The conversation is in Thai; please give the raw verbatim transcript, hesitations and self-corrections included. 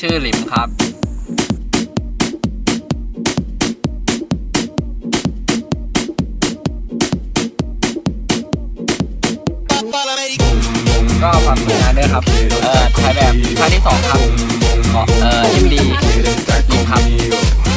ชื่อหลิมครับก็ฝากผลงานด้วยครับเอ่อถ่ายแบบภาคที่สองครับเอ่อยิมดีลิมครับ